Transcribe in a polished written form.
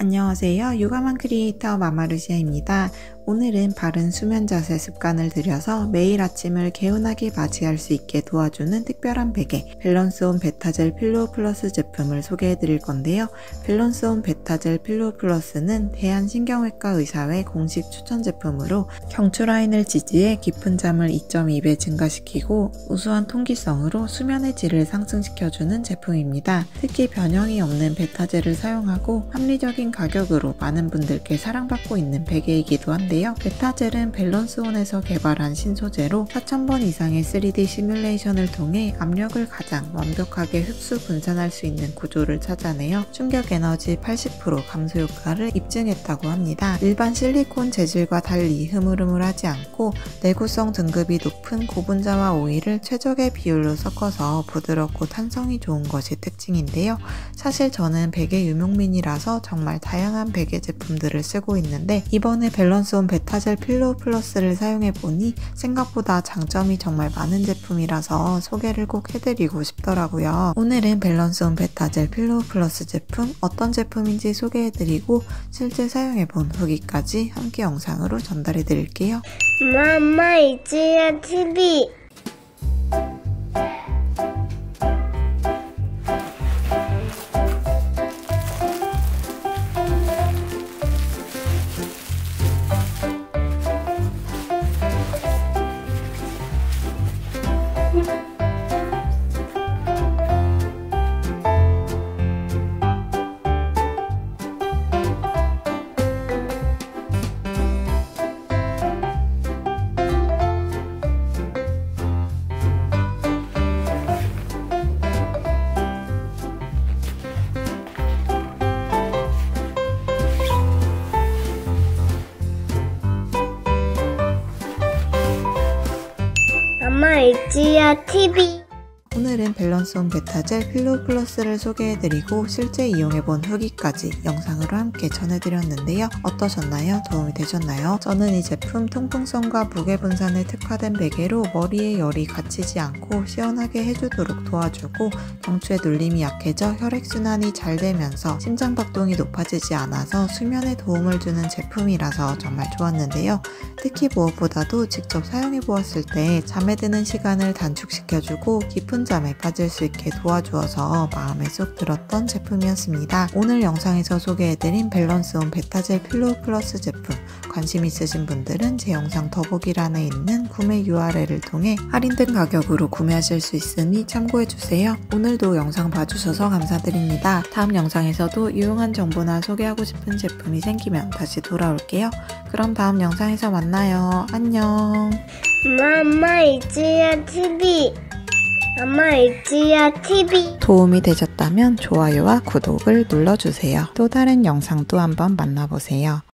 안녕하세요. 육아맘 크리에이터 마마루시아입니다. 오늘은 바른 수면 자세 습관을 들여서 매일 아침을 개운하게 맞이할 수 있게 도와주는 특별한 베개 밸런스온 베타젤 필로우 플러스 제품을 소개해 드릴 건데요. 밸런스온 베타젤 필로우 플러스는 대한신경외과 의사회 공식 추천 제품으로 경추 라인을 지지해 깊은 잠을 2.2배 증가시키고 우수한 통기성으로 수면의 질을 상승시켜주는 제품입니다. 특히 변형이 없는 베타젤을 사용하고 합리적인 가격으로 많은 분들께 사랑받고 있는 베개이기도 한데요. 베타젤은 밸런스온에서 개발한 신소재로 4000번 이상의 3D 시뮬레이션을 통해 압력을 가장 완벽하게 흡수 분산할 수 있는 구조를 찾아내어 충격 에너지 80% 감소 효과를 입증했다고 합니다. 일반 실리콘 재질과 달리 흐물흐물하지 않고 내구성 등급이 높은 고분자와 오일을 최적의 비율로 섞어서 부드럽고 탄성이 좋은 것이 특징인데요. 사실 저는 베개 유목민이라서 정말 다양한 베개 제품들을 쓰고 있는데 이번에 밸런스온 베타젤 필로우 플러스를 사용해보니 생각보다 장점이 정말 많은 제품이라서 소개를 꼭 해드리고 싶더라고요. 오늘은 밸런스온 베타젤 필로우 플러스 제품 어떤 제품인지 소개해드리고 실제 사용해본 후기까지 함께 영상으로 전달해드릴게요. 마마 이지야 TV. 마마 이지야 TV. 오늘은 밸런스온 베타젤 필로우 플러스를 소개해드리고 실제 이용해본 후기까지 영상으로 함께 전해드렸는데요. 어떠셨나요? 도움이 되셨나요? 저는 이 제품 통풍성과 무게 분산에 특화된 베개로 머리에 열이 갇히지 않고 시원하게 해주도록 도와주고 경추의 눌림이 약해져 혈액순환이 잘 되면서 심장박동이 높아지지 않아서 수면에 도움을 주는 제품이라서 정말 좋았는데요. 특히 무엇보다도 직접 사용해보았을 때 잠에 드는 시간을 단축시켜주고 깊은 잠에 빠질 수 있게 도와주어서 마음에 쏙 들었던 제품이었습니다. 오늘 영상에서 소개해드린 밸런스온 베타젤 필로우 플러스 제품 관심 있으신 분들은 제 영상 더보기란에 있는 구매 URL을 통해 할인된 가격으로 구매하실 수 있으니 참고해주세요. 오늘도 영상 봐주셔서 감사드립니다. 다음 영상에서도 유용한 정보나 소개하고 싶은 제품이 생기면 다시 돌아올게요. 그럼 다음 영상에서 만나요. 안녕. 마마 이지야 TV. 마마 이지야 TV. 도움이 되셨다면 좋아요와 구독을 눌러주세요. 또 다른 영상도 한번 만나보세요.